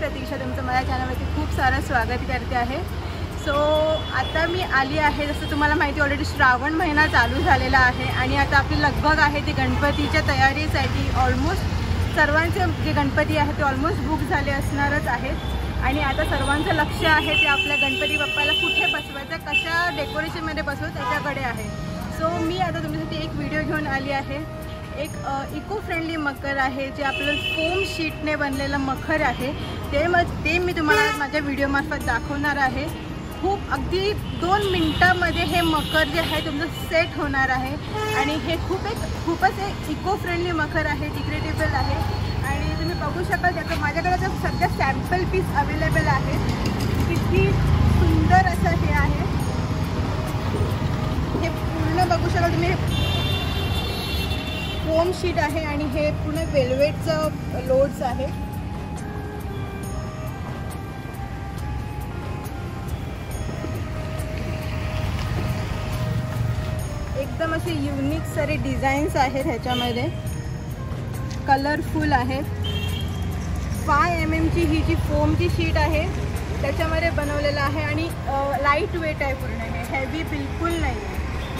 प्रतीक्षा तुमचं माझ्या चॅनलवरती खूप सारं स्वागत करते आहे। सो आता मी आली आहे, जसं तुम्हाला माहिती ऑलरेडी श्रावण महिना चालू झालेला आहे आणि आता आपली लगबग आहे ती गणपतीच्या तयारीसाठी। ऑलमोस्ट सर्वांचे जे गणपती आहेत ते ऑलमोस्ट बुक झाले असणारच आहेत आणि आता सर्वांचं लक्ष आहे ते आपल्या गणपती बाप्पाला कुठे बसवायचं, कशा डेकोरेशनमध्ये बसवू त्याच्याकडे आहे। सो मी आता तुमच्यासाठी एक व्हिडिओ घेऊन आली आहे। एक इको फ्रेंडली मकर आहे जे आपलं फोम शीटने बनलेलं मखर आहे, ते मी तुम्हाला माझ्या व्हिडिओमार्फत दाखवणार आहे। खूप अगदी 2 मिनिटांमध्ये हे मकर जे आहे तुमचं सेट होणार आहे आणि हे खूपच एक इको फ्रेंडली मखर आहे, डिग्रेडेबल आहे आणि तुम्ही बघू शकाल त्याचं माझ्याकडे तर सध्या सॅम्पल पीस अवेलेबल आहे। किती सुंदर असं हे आहे, हे पूर्ण बघू शकाल तुम्ही फोम शीट आहे आणि हे पूर्ण वेल्वेटचं लोड्स आहे। एकदम असे युनिक सारे डिझाईन्स आहेत ह्याच्यामध्ये, कलरफुल आहेत। 5 mm ची ही जी फोमची शीट आहे त्याच्यामध्ये बनवलेलं आहे आणि लाईट वेट आहे पूर्ण, हे हेवी बिलकुल नाही आहे।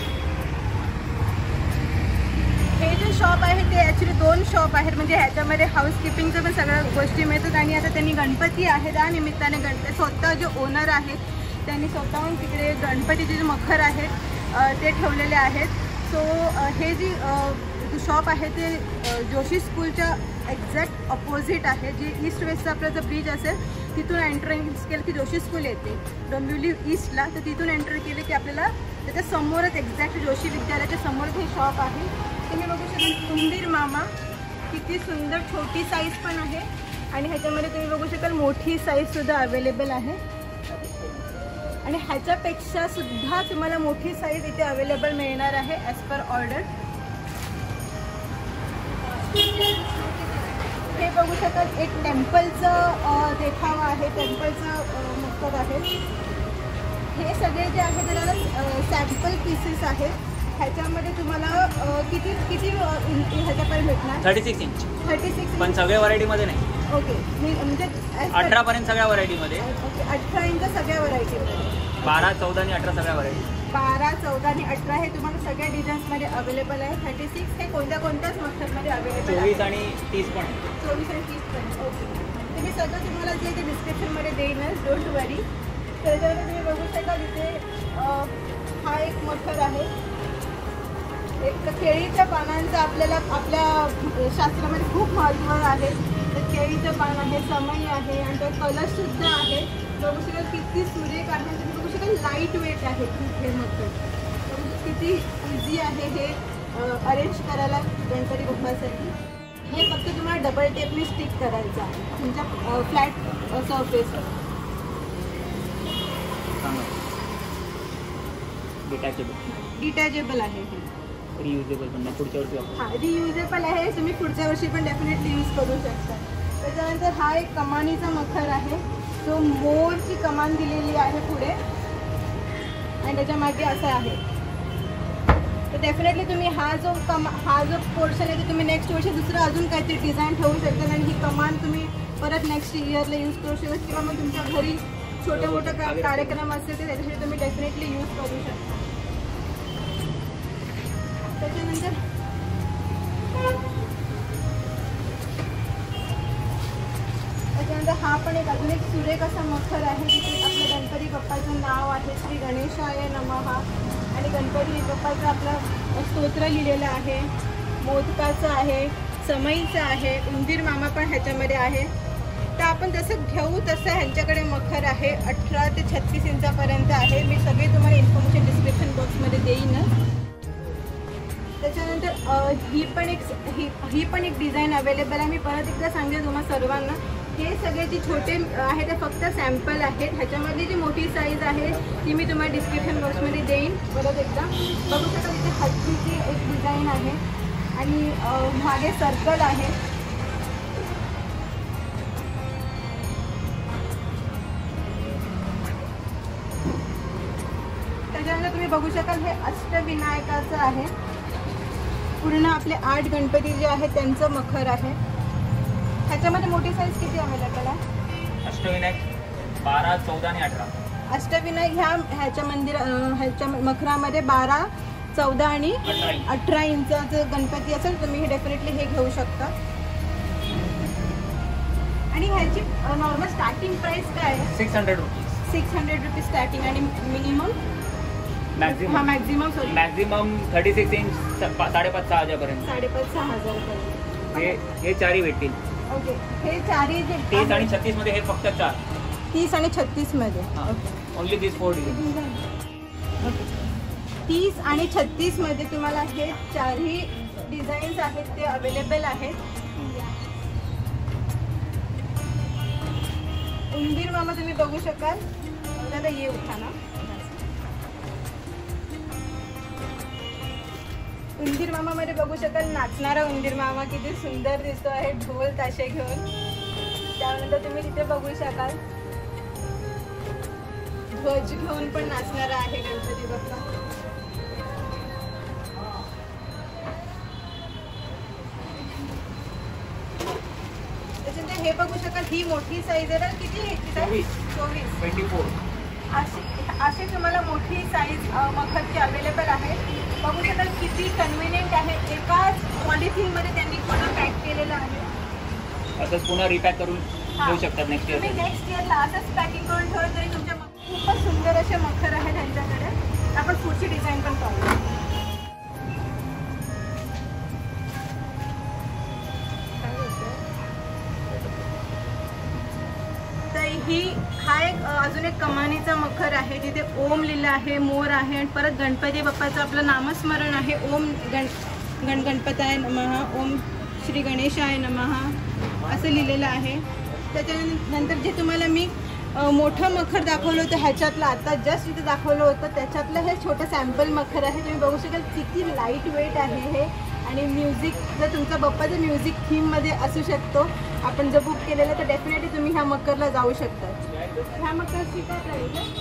हे जे शॉप आहे ते ॲक्च्युली 2 शॉप आहेत, म्हणजे ह्याच्यामध्ये हाऊसकीपिंगचं पण सगळ्या गोष्टी मिळतात आणि आता त्यांनी गणपती आहे त्या निमित्ताने स्वतः जे ओनर आहेत त्यांनी स्वतःहून तिकडे गणपतीचे जे मखर आहेत ते ठेवलेले आहेत। सो हे जी शॉप आहे ते जोशी स्कूलच्या एक्झॅक्ट अपोजिट आहे। जे ईस्ट वेस्टचा आपला जो ब्रिज असेल तिथून एंट्रन्स केलं की जोशी स्कूल येते डोंबिवली ईस्टला, तर तिथून एंटर केलं की आपल्याला त्याच्या समोरच एक्झॅक्ट जोशी विद्यालयाच्या समोरच हे शॉप आहे। तुम्ही बघू शकाल उंदीर मामा, किती सुंदर छोटी साईज पण आहे आणि ह्याच्यामध्ये तुम्ही बघू शकाल मोठी साईजसुद्धा अवेलेबल आहे आणि ह्याच्यापेक्षा सुद्धा तुम्हाला मोठी साईज इथे अवेलेबल मिळणार आहे ॲज पर ऑर्डर। हे बघू शकाल एक टेम्पलचं देखावा आहे, टेम्पलचं मखर आहे। हे सगळे जे आहे त्याला सॅम्पल पीसेस आहेत। ह्याच्यामध्ये तुम्हाला किती ह्याच्यापर्यंत भेटणार? 36 इंच 36 पण सगळ्या व्हरायटीमध्ये नाही। ओके, म्हणजे 18 पर्यंत सगळ्या व्हरायटीमध्ये। ओके, 18 इंच सगळ्या व्हरायटीमध्ये, 12, 14 आणि 18 सगळ्या व्हरायटी। 12, 14 आणि 18 हे तुम्हाला सगळ्या डिझाईन्समध्ये अवेलेबल आहे। 36 हे कोणत्याच मखरमध्ये अवेलेबल आहे। 24 आणि 30 पण, 24 आणि 30 पण। ओके, ते मी सगळं तुम्हाला जे ते डिस्क्रिप्शनमध्ये देईनच, डोंट वरी। त्याच्यामध्ये तुम्ही बघू शकाल इथे हा एक मखर आहे, एक केळीच्या पानांचं आपल्याला आपल्या शास्त्रामध्ये खूप महत्त्व आहे। तर केळीचं पान आहे, समई आहे आणि तो कलरसुद्धा आहे। बघू शकाल किती सुरेख आहे, तुम्ही बघू शकाल लाईट वेट आहे हे मखर, किती इझी आहे हे अरेंज करायला गणपती बाप्पासाठी। हे फक्त तुम्हाला डबल टेपने स्टिक करायचं आहे तुमच्या फ्लॅट सरफेसवर। डिटॅचेबल आहे हे, रियुजेबल पण नाही, पुढच्या वर्षी वापरू। हां, रियुजेबल आहे, तुम्ही पुढच्या वर्षी पण डेफिनेटली यूज करू शकता। त्याच्यानंतर हा एक कमानीचा मखर आहे जो मोरची कमान दिलेली आहे पुढे आणि त्याच्या मागे असं आहे। तर डेफिनेटली तुम्ही हा जो पोर्शन आहे तो तुम्ही नेक्स्ट वर्षी दुसरं अजून काहीतरी डिझाईन ठेवू शकता आणि ही कमान तुम्ही परत नेक्स्ट इयरला यूज करू शकता किंवा मग तुमच्या घरी छोटे मोठे कार्यक्रम असतील तर त्याच्यासाठी तुम्ही डेफिनेटली यूज करू शकता। त्याच्यानंतर हा पण एक अजून एक सुरेख असा मखर आहे, जिथे आपल्या गणपती बाप्पाचं नाव आहे श्री गणेशाय नमः आणि गणपती बाप्पाचं आपलं स्तोत्र लिहिलेलं आहे, मोदकाचं आहे, समईचं आहे, उंदीर मामा पण ह्याच्यामध्ये आहे। तर आपण जसं घेऊ तसं ह्यांच्याकडे मखर आहे, 18 ते 36 इंचापर्यंत आहे। मी सगळे तुम्हाला इन्फॉर्मेशन डिस्क्रिप्शन बॉक्समध्ये देईनच। त्याच्यानंतर ही पण एक डिझाईन अवेलेबल आहे। मी परत एकदा सांगेन तुम्हाला सर्वांना, हे सगळे जे छोटे आहे ते फक्त सॅम्पल आहेत। ह्याच्यामध्ये जी मोठी साईज आहे ती मी तुम्हाला डिस्क्रिप्शन बॉक्समध्ये देईन परत एकदा। बघू शकता इथे हत्तीची एक डिझाईन आहे आणि मागे सर्कल आहे। त्याच्यानंतर तुम्ही बघू शकाल हे अष्टविनायकाचं आहे, पूर्ण आपले 8 गणपती जे आहेत त्यांचं मखर आहे। ह्याच्यामध्ये मोठी साईज किती अवेलेबल आहे? अष्टविनायक 12, 14 आणि 18. अष्टविनायक ह्याच्या ह्याच्या मखरामध्ये 12, 14 आणि 18 इंचाचं गणपती असेल तुम्ही हे डेफिनेटली हे घेऊ शकता. आणि ह्याची नॉर्मल स्टार्टिंग प्राइस काय आहे? 600 रुपीज. 600 rupees starting. आणि मिनिमम मॅक्झिमम 36 इंच 5,500-6 हजारपर्यंत. 5,500-6,000 हे चारही भेटतील. ओके. हे चारही जे 30 आणि 36 मध्ये हे फक्त 4. 30 आणि 36 मध्ये. Okay. Only this 4 design. Okay. 30 आणि 36 मध्ये तुम्हाला हे चारही डिझाईन्स आहेत ते अवेलेबल आहेत. उंदीर मामा तुम्ही बघू शकाल. दादा ये उठा ना. उंदीर मामा मध्ये बघू शकाल नाचणारा उंदीर मामा किती सुंदर दिसतो आहे ढोल ताशे घेऊन. त्यानंतर तुम्ही तिथे बघू शकाल ध्वज घेऊन पण नाचणारा आहे गणपती बाप्पा. त्याच्यानंतर हे बघू शकाल ही मोठी साईज आहे. किती घ्यायची साईज? 24. अशी तुम्हाला मोठी साईज मखरची अवेलेबल आहे. बघू शकाल किती कन्व्हिनियंट आहे. एकाच पॉलिथिनमध्ये त्यांनी पूर्ण पॅक केलेलं आहे. असंच पुन्हा रिपॅक करून देऊ शकतात नेक्स्ट इयर. तुम्ही नेक्स्ट इयरला असंच पॅकिंग करून ठेवलं तरी तुमच्या खूपच सुंदर असे मखर आहे त्यांच्याकडे. आपण पुढची डिझाईन पण पाहू. हा एक अजून एक कमानीचा मखर आहे. तिथे ओम लिहिलं आहे, मोर आहे आणि परत गणपती बाप्पाचं आपलं नामस्मरण आहे. ओम गणपताय नमः, ओम श्री गणेशाय नमः असं लिहिलेलं आहे. त्याच्यानंतर जे तुम्हाला मी मोठं मखर दाखवलं होतं ह्याच्यातलं आता जस्ट इथे दाखवलं होतं त्याच्यातलं हे छोटं सॅम्पल मखर आहे. तुम्ही बघू शकाल किती लाईट वेट आहे हे. आणि म्युझिक जर तुमचा बाप्पाचं म्युझिक थीममध्ये असू शकतो आपण जर बुक केलेलं तर डेफिनेटली तुम्ही ह्या मकरला जाऊ शकता. ह्या मकरची काय प्राईस आहे?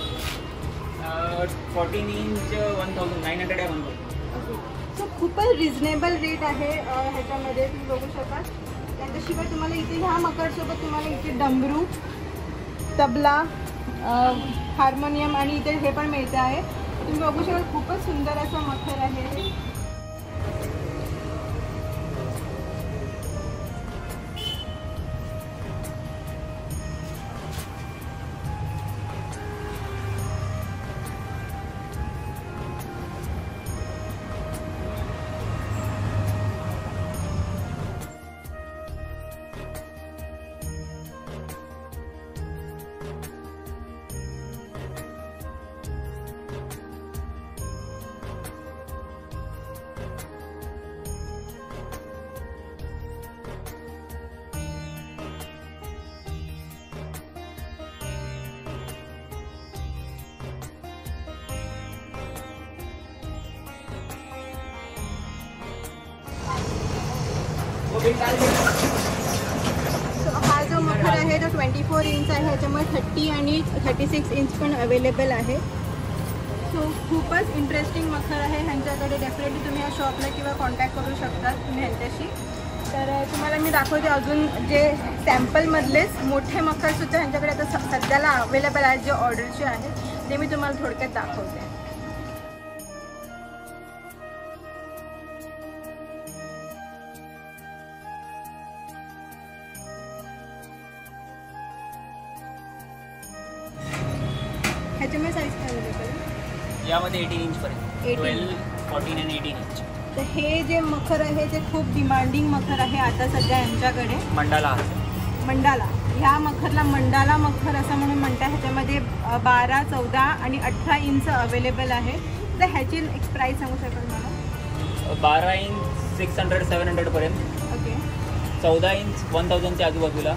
14 इंच 1,900 आहे. ओके. सो खूपच रिजनेबल रेट आहे ह्याच्यामध्ये तुम्ही बघू शकाल. त्याच्याशिवाय तुम्हाला इथे ह्या मकरसोबत तुम्हाला इथे डमरू, तबला, हार्मोनियम आणि इथे हे पण मिळते आहे. तुम्ही बघू शकाल खूपच सुंदर असं मखर आहे. हा जो मखर आहे तो 24 इंच आहे. ह्याच्यामुळे 30 आणि 36 इंच पण अवेलेबल आहे. सो खूपच इंटरेस्टिंग मखर आहे ह्यांच्याकडे. डेफिनेटली तुम्ही या शॉपला किंवा कॉन्टॅक्ट करू शकता तुम्ही ह्यांच्याशी. तर तुम्हाला मी दाखवते अजून जे सॅम्पलमधलेच मोठे मखरसुद्धा ह्यांच्याकडे आता सध्याला अवेलेबल आहेत जे ऑर्डरचे आहेत ते मी तुम्हाला थोडक्यात दाखवते. ह्याच्यामुळे साईज काय अवेलेबल आहे? यामध्ये 18 इंच पर्यंत 12, 14 आणि 18 इंच. तर हे जे मखर आहे ते खूप डिमांडिंग मखर आहे आता सध्या यांच्याकडे. मंडाला ह्या मखरला मंडाला मखर असं म्हणून म्हणतात. ह्याच्यामध्ये 12, 14 आणि 18 इंच अवेलेबल आहे. तर ह्याची एक प्राईस सांगू शकाल मला? 12 इंच 600-700 पर्यंत. ओके. 14 इंच 1000च्या आजूबाजूला.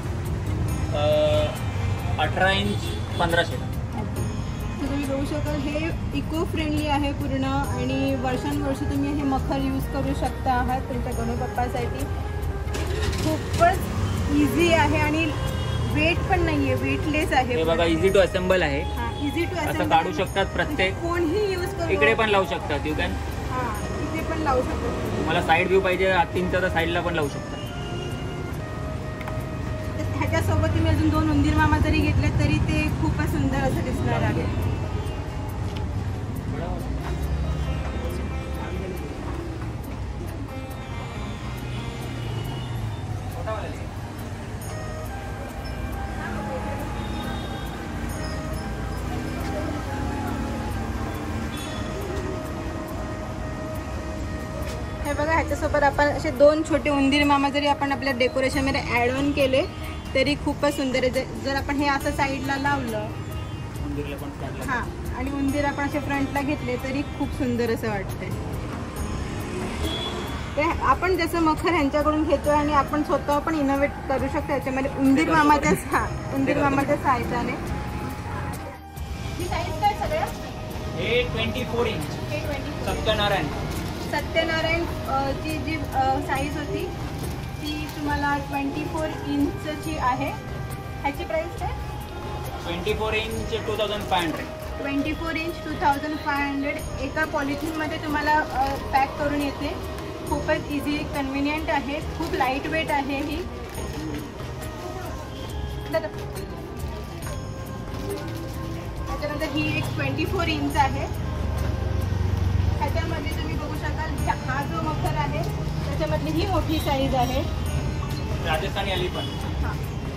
18 इंच 1500. तुम्ही बघू शकाल हे इको फ्रेंडली आहे पूर्ण आणि वर्षानुवर्ष तुम्ही हे मखर यूज करू शकता आहात तुमच्या गणपतीसाठी. खूपच इझी आहे आणि वेट पण नाही आहे, वेटलेस आहे. हे बघा इझी टू असेंबल आहे. इझी टू असं काढू शकतात प्रत्येक. कोणीही यूज करू. इकडे पण लावू शकतात. You can. इथे पण लावू शकतो. मला साईड व्ह्यू पाहिजे 3चा तर साईडला पण लावू शकता. ह्याच्यासोबत तुम्ही अजून 2 उंदीर मामा जरी घेतले तरी ते खूपच सुंदर असं दिसणार आहे. हे बघा, ह्याच्यासोबत आपण असे 2 छोटे उंदीर मामा जरी आपण आपल्या डेकोरेशनमध्ये ॲड ऑन केले तरी खूपच सुंदर आहे. जर आपण हे असं साईडला लावलं हां आणि उंदीर आपण असे फ्रंटला घेतले तरी खूप सुंदर असं वाटतंय. ते आपण जसं मखर ह्यांच्याकडून घेतोय आणि आपण स्वतः पण इनोव्हेट करू शकतो याच्यामध्ये उंदीर मामाच्या साहाय्याने. ही साईज काय सगळ्या? हे 24 इंच हे 24 सत्यनारायण ची जी साईज होती ती तुम्हाला 24 इंचची आहे. ह्याची प्राइस काय? 24 इंच 2500. 24 इंच 2500 एका पॉलिथिनमध्ये तुम्हाला पॅक करून येते. खूपच इझी कन्व्हिनियंट आहे, खूप लाईट वेट आहे ही. त्याच्यानंतर ही एक 24 इंच आहे. ह्याच्यामध्ये तुम्ही बघू शकाल हा जो मखर आहे त्याच्यामधली ही मोठी साईज आहे. राजस्थानी एलिफंट. हां,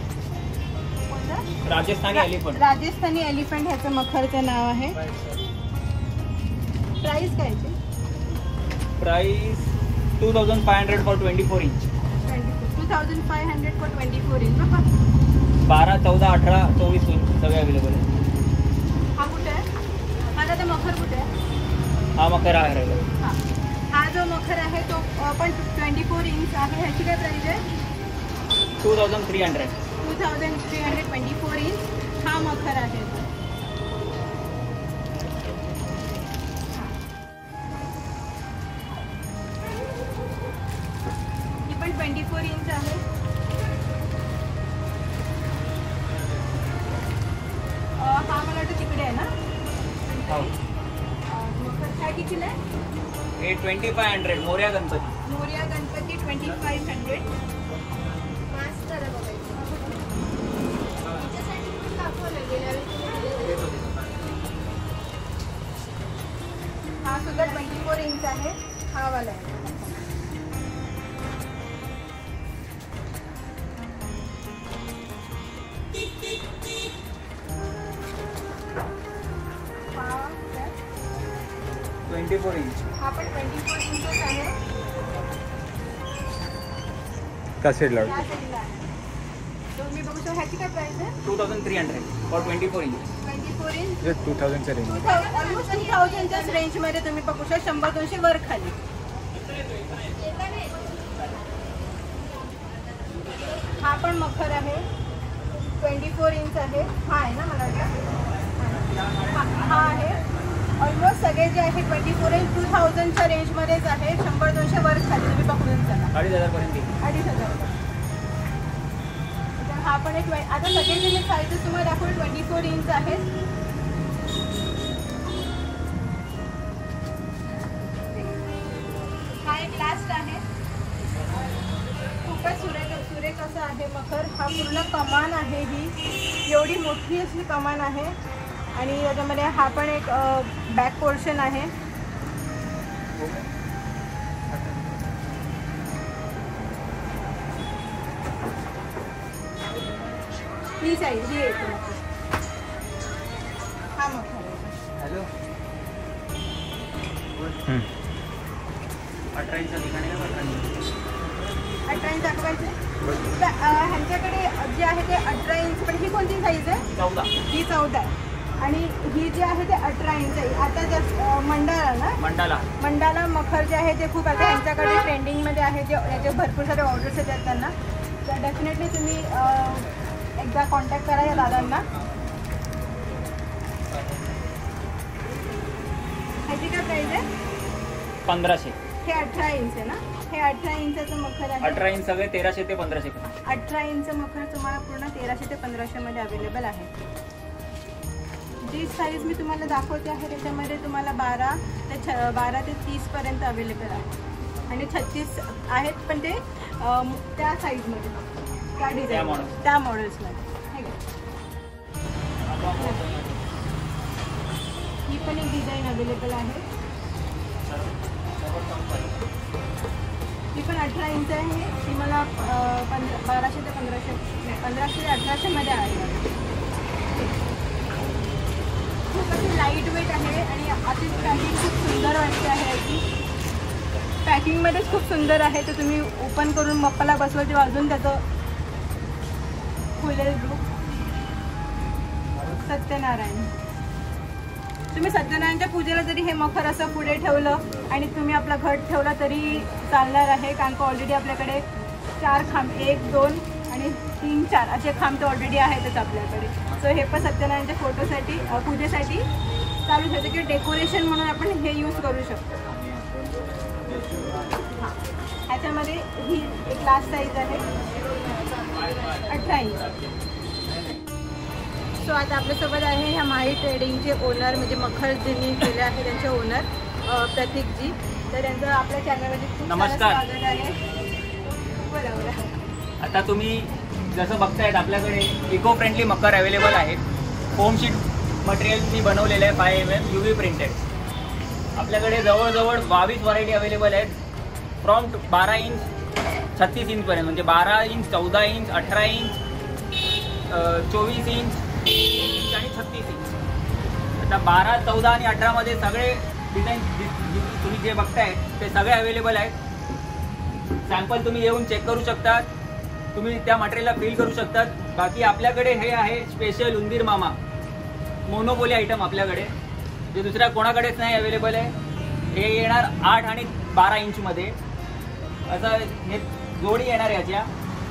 राजस्थानी एलिफंट. राजस्थानी एलिफंट ह्याचं मखरचं नाव आहे. प्राइस काय आहे? Price 2500 for 24 inch. 2500 for 24 inch. 12, 14, 18, 24 सगळे अवेलेबल आहे. हा कुठे आहे? हा दादा मखर कुठे आहे? हा मखर आहे. हां, हा जो मखर आहे तो पण 24 इंच आहे. ह्याची काय प्राइस आहे? 2300. 2324 इंच हा मखर आहे. ही पण 24 इंच आहे. हा मला वाटतं तिकडे आहे ना मखर. काय कितीला आहे? हे 2500 मोरया गणपती. मोरया गणपती 2500. हा सुद्धा 24 इंच आहे. हा वाला आहे. हा 24 इंच. हा पण 24 इंचच आहे. का साईडला या साईडला आहे. तुम्ही बघू शकता. ह्याची काय प्राइस आहे? 2300 फॉर 24 इंच. 24 इंच 2000च्या रेंज. ऑलमोस्ट 2000च्याच रेंजमध्ये तुम्ही बघू शकता. 100-200 वर खाली. हा पण मखर आहे. 24 इंच आहे. हा आहे ना मला वाटतं. हा आहे. ऑलमोस्ट सगळे जे आहे 24 इंच 2000च्या रेंजमध्येच आहे. 100-200 वर खाली तुम्ही पकडून चला. 2500 पर्यंत. 2500. हा पण एक आता सगळे जे मी साईजेस तुम्हाला दाखवले 24 इंच आहेत. हा एक लास्ट आहे. खूपच सुरेख असं आहे मखर. हा पूर्ण कमान आहे. ही एवढी मोठी अशी कमान आहे आणि त्याच्यामध्ये हा पण एक बॅक पोर्शन आहे. ही साईज ही येते. हा मखर हॅलो 18 इंच ठिकाणी का 18 इंच दाखवायचे. ह्यांच्याकडे जे आहे ते 18 इंच. पण ही कोणती साईज आहे? 14. ही 14 आहे. आणि ही जी आहे ते 18 इंच आहे. आता जस्ट मंडाला ना मंडाला मखर जे आहे ते खूप आता ह्यांच्याकडे ट्रेंडिंगमध्ये आहे. जे याचे भरपूर सारे ऑर्डर्स येतात त्यांना. तर डेफिनेटली तुम्ही एकदा कॉन्टॅक्ट करा या दादांना. ह्याची काय प्राइस आहे? 1500. हे 18 इंच आहे ना? हे 18 इंचाचं मखर आहे. 18 इंच सगळे 1300 ते 1500. 18 इंच मखर तुम्हाला पूर्ण 1300 ते 1500 मध्ये अवेलेबल आहे. जी साईज मी तुम्हाला दाखवते आहे त्याच्यामध्ये तुम्हाला 12 ते 30 पर्यंत अवेलेबल आहे आणि 36 आहेत पण ते त्या साईजमध्ये. त्या डिझाईन models. त्या मॉडेल्समध्ये. ही पण एक डिझाईन अवेलेबल आहे. ही पण 18 इंच आहे. ती मला 1200 ते 1500 ते 1800 मध्ये आहे. खूप अशी लाईट वेट आहे आणि अशी पॅकिंग खूप सुंदर वाटते आहे. याची पॅकिंगमध्येच खूप सुंदर आहे. तर तुम्ही ओपन करून मप्पाला बसवा तेव्हा अजून त्याचं खुलेल रूप. सत्यनारायण, तुम्ही सत्यनारायणच्या पूजेला जरी हे मखर असं पुढे ठेवलं आणि तुम्ही आपला घट ठेवला तरी चालणार आहे. कारण का ऑलरेडी आपल्याकडे 4 खांब, 1, 2 आणि 3, 4 असे खांब तर ऑलरेडी आहेतच आपल्याकडे. सो हे पण सत्यनारायणच्या फोटोसाठी पूजेसाठी चालू शकतं किंवा डेकोरेशन म्हणून आपण हे यूज करू शकतो. हां, ह्याच्यामध्ये ही एक लास्ट साईज आहे 18 इंच. सो आता आपल्यासोबत आहे ह्या माही ट्रेडिंगचे ओनर, म्हणजे मखर ज्यांनी केले आहे त्यांचे ओनर प्रतीकजी. तर त्यांचं आपल्या चॅनलमध्ये खूप नमस्कार. स्वागत आहे. बरोबर. आता तुम्ही जसं बघतायत आपल्याकडे इको फ्रेंडली मकर अवेलेबल आहेत. फोम शीट मटेरियलनी बनवलेलं आहे 5 mm UV प्रिंटेड. आपल्याकडे जवळजवळ 22 व्हरायटी अवेलेबल आहेत. फ्रॉम 12 इंच 36 इंचपर्यंत, म्हणजे 12 inch, 14 inch, 18 inch, 24 inch, 30 inch आणि 36 इंच. आता 12, 14 आणि 18 मध्ये सगळे डिझाईन तुम्ही जे बघताय ते सगळे अवेलेबल आहेत. सॅम्पल तुम्ही येऊन चेक करू शकता. तुम्ही त्या मटेरियलला फील करू शकतात. बाकी आपल्याकडे हे आहे स्पेशल उंदीर मामा मोनोपोली आयटम आपल्याकडे, जे दुसऱ्या कोणाकडेच नाही अवेलेबल आहे. हे येणार 8 आणि 12 इंचमध्ये. असं हे जोडी येणार याच्या,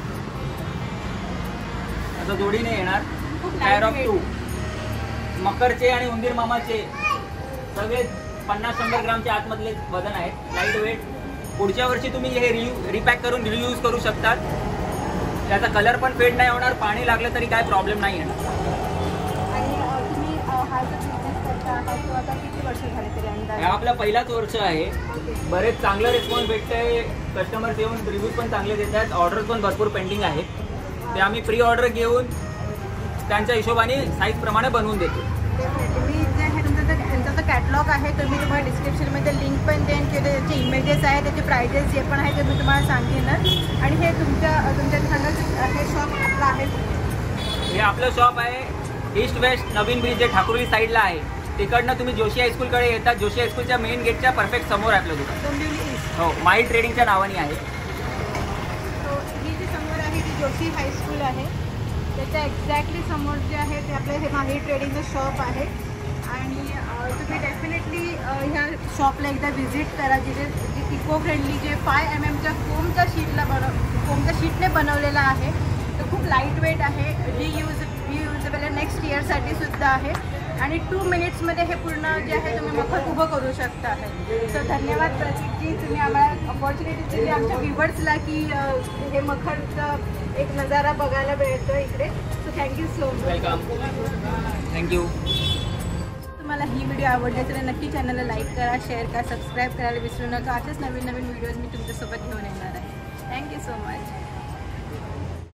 असं जोडीने येणार. टायर ऑफ 2 मकरचे आणि उंदीर मामाचे सगळे 50-100 ग्रामच्या आतमधले वजन आहेत, लाईट वेट. पुढच्या वर्षी तुम्ही हे रिपॅक करून रियूज करू शकतात. त्याचा कलर पण फेड नाही होणार, पाणी लागलं तरी काय प्रॉब्लेम नाही येणार. आणि तुम्ही हा जो बिझनेस करता आहात तो आता किती वर्ष झाले तरी अंदाज? हा आपला पहिलाच वर्ष आहे. बरेच चांगलं रिस्पॉन्स भेटतंय. कस्टमर्स येऊन रिव्ह्यूज पण चांगले देतात. ऑर्डर पण भरपूर पेंडिंग आहेत. ते आम्ही प्री ऑर्डर घेऊन त्यांच्या हिशोबाने साईज प्रमाणे बनवून देतो. मी जे आहे त्यांचा जो कॅटलॉग आहे तर मी तुम्हाला डिस्क्रिप्शनमध्ये लिंक पण देईन किंवा त्याचे इमेजेस आहेत, त्याचे प्राइजेस जे पण आहे ते मी तुम्हाला सांगेनच. आणि हे तुमच्या सांगायचं हे शॉप आपलं आहे. हे आपलं शॉप आहे ईस्ट वेस्ट नवीन ब्रिज जे ठाकुर्ली साईडला आहे. तिकडनं तुम्ही जोशी हायस्कूलकडे येतात. जोशी हायस्कूलच्या मेन गेटच्या परफेक्ट समोर आहे आपलं दुकान. डोंबिवली ईस्ट. हो, माही ट्रेडिंगच्या नावाने आहे. तो ही जी समोर आहे ती जोशी हायस्कूल आहे. त्याच्या एक्झॅक्टली समोर जे आहे ते आपलं हे माही ट्रेडिंगचं शॉप आहे. आणि तुम्ही डेफिनेटली ह्या शॉपला एकदा व्हिजिट करा, जिथे जी इको फ्रेंडली जे 5 mmच्या फोमच्या शीटने बनवलेला आहे. तर खूप लाईट वेट आहे, रियुजेबल आहे, नेक्स्ट इयरसाठी सुद्धा आहे. आणि 2 मिनिट्समध्ये हे पूर्ण जे आहे तुम्ही मखर उभं करू शकता आहे. सो धन्यवाद प्रतीकजी, तुम्ही आम्हाला अपॉर्च्युनिटी दिली आमच्या व्ह्युअर्सला की हे मखरचं एक नजारा बघायला मिळतो इकडे. So thank you so much. Welcome. Thank you. तुम्हाला ही व्हिडिओ आवडली तर नक्की चॅनलला लाईक करा, शेअर करा, सबस्क्राईब करायला विसरू नका. असेच नवीन व्हिडिओज मी तुमच्यासोबत घेऊन येणार आहे. Thank you so much.